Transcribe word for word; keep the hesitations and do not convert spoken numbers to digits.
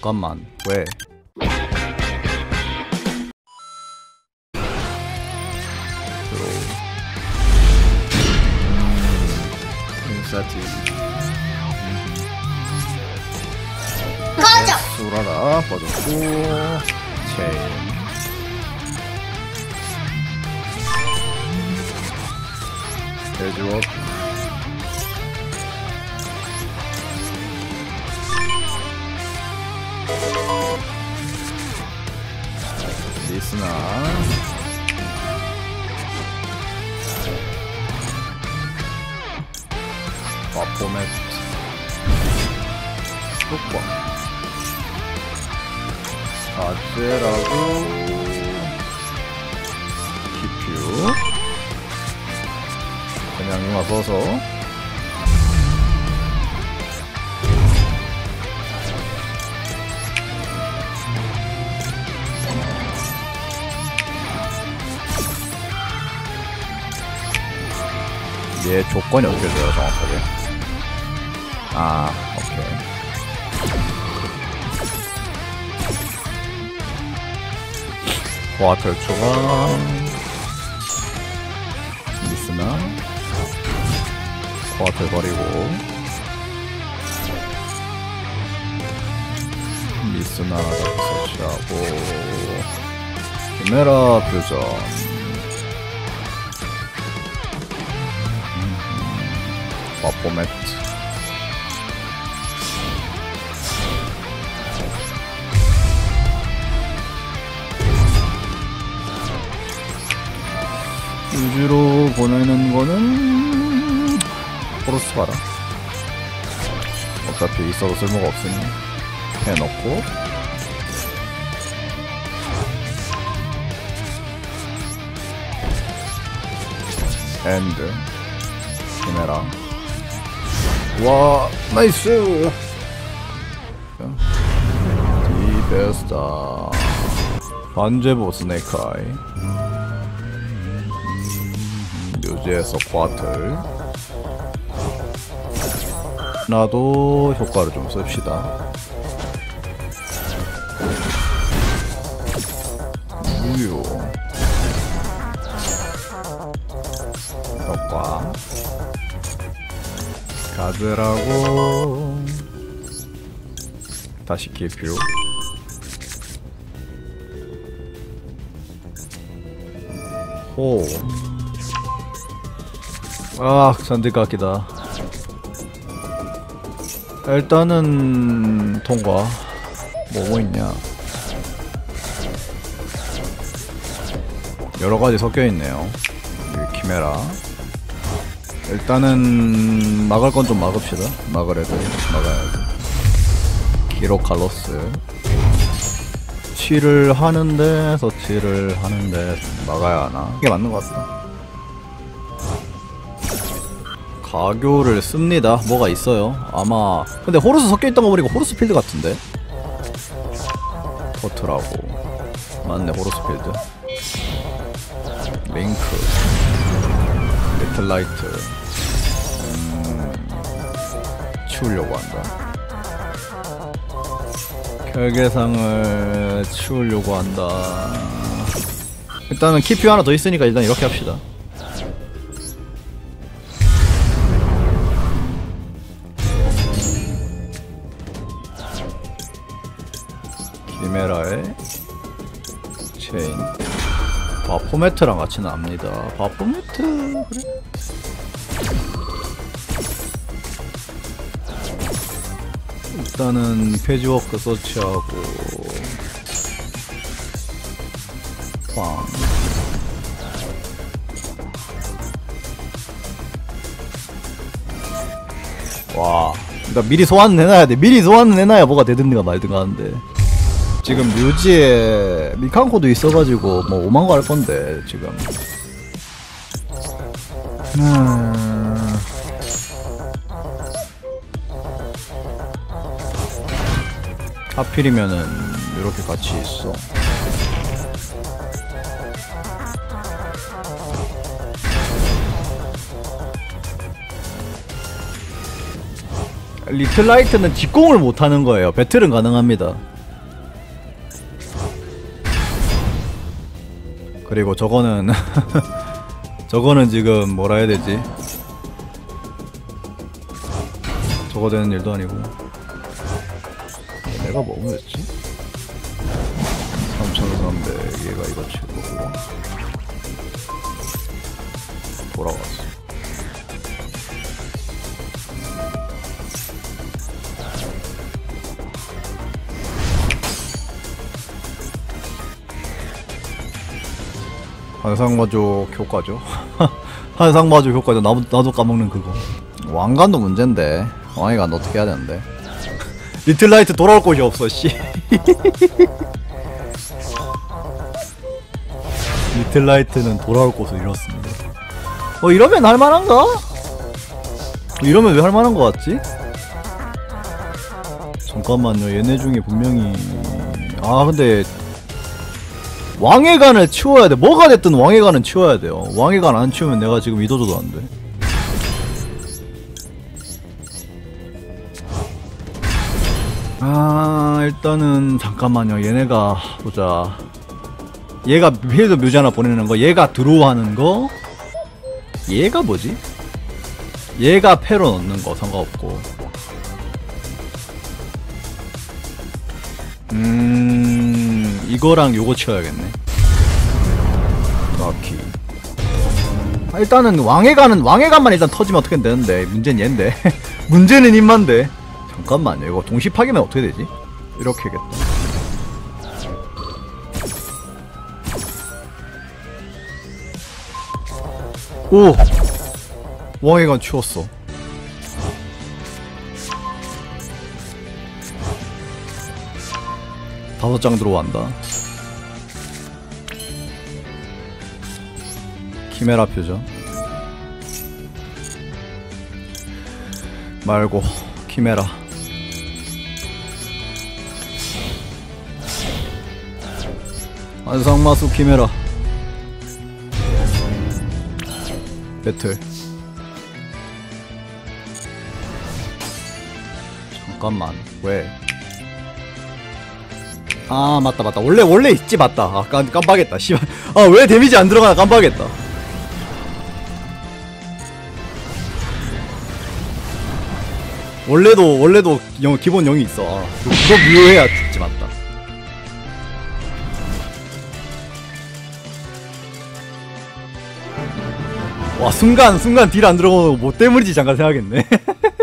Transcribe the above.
잠깐만 왜? 들어오. 인사티. 꺼져! 수라라 빠졌고 체인. 대주업. 리스나. 와포맷. 뚜껑. 아재라고. 기퓨. 그냥 융화 써서. 얘 조건이 어떻게 돼요, 정확하게? 아, 오케이. 고아털 추가. 리스나. 고아털 버리고. 리스나 설치하고. 키메라 퓨전. 와포맷. 우주로 보내는 거는 호루스 가라. 어차피 있어도 쓸모가 없으니 해놓고. 엔드. 키메라. 와, 나이스! 디베스타. 반제보 스네이크아이. 묘지에서 쿼틀. 나도 효과를 좀 씁시다. 우유. 효과. 가드라고. 다시 기필. 호. 아, 잔디각이다. 일단은 통과. 뭐뭐 있냐? 여러 가지 섞여 있네요. 이 키메라. 일단은 막을 건 좀 막읍시다. 막을 애들 막아야지. 기록 칼로스. 치를 하는데 서치를 하는데 막아야 하나? 이게 맞는 것 같다. 가교를 씁니다. 뭐가 있어요. 아마 근데 호루스 섞여있던 거 보니까 호루스 필드 같은데. 터트라고. 맞네, 호루스 필드. 링크. 리틀라이트. 음, 치우려고 한다. 결계상을 치우려고 한다. 일단은 키퓨 하나 더 있으니까 일단 이렇게 합시다. 키메라의 체인. 바포매트랑 같이 납니다. 바포매트 그래? 일단은 페이지워크 서치하고 빵. 와, 그러니까 미리 소환은 해놔야 돼. 미리 소환은 해놔야 뭐가 되든가 말든가 하는데 지금 뮤지에 미칸코도 있어가지고 뭐 오만 거 할 건데 지금. 음... 하필이면은 이렇게 같이 있어. 리틀라이트는 직공을 못하는 거예요. 배틀은 가능합니다. 그리고 저거는 저거는 지금 뭐라 해야 되지? 저거 되는 일도 아니고. 내가 뭐 먹었지? 삼천삼백 얘가 이거 치고 돌아왔어. 한상마족 효과죠. 한상마족 효과죠. 나도, 나도 까먹는 그거. 왕관도 문제인데 왕의관 어떻게 해야 되는데. 리틀라이트 돌아올 곳이 없어 씨. 리틀라이트는 돌아올 곳을 잃었습니다. 어 이러면 할만한가? 어, 이러면 왜 할만한 거 같지? 잠깐만요. 얘네 중에 분명히 아 근데 왕의관을 치워야 돼. 뭐가 됐든 왕의관은 치워야 돼요. 왕의관 안 치우면 내가 지금 믿어줘도 안 돼. 아 일단은 잠깐만요. 얘네가 보자. 얘가 필드 뮤지 하나 보내는 거, 얘가 드로우 하는 거, 얘가 뭐지? 얘가 패로 넣는 거 상관없고. 음 이거랑 요거 치워야겠네. 라키. 아, 일단은 왕의관은 왕의관만 일단 터지면 어떻게 되는데 문제는 얘인데. 문제는 임만데. 잠깐만요. 이거 동시 파괴면 어떻게 되지? 이렇게 하겠다. 오! 왕의관 치웠어. 다섯 장 들어간다. 키메라 표정 말고 키메라. 한상마수 키메라. 배틀. 잠깐만 왜? 아 맞다 맞다 원래 원래 있지 맞다. 아 깜, 깜빡했다 씨발. 아 왜 데미지 안 들어가나 깜빡했다. 원래도 원래도 영, 기본 영이 있어. 아, 그거 무효해야 죽지 맞다. 와 순간 순간 딜 안 들어가고 뭐 때문이지 잠깐 생각했네.